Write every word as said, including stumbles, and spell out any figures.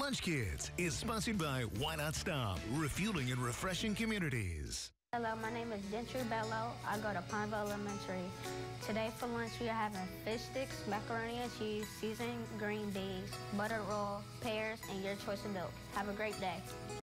Lunch Kids is sponsored by Why Not Stop, refueling and refreshing communities. Hello, my name is Gentry Bello. I go to Pineville Elementary. Today for lunch, we are having fish sticks, macaroni and cheese, seasoned green beans, buttered roll, pears, and your choice of milk. Have a great day.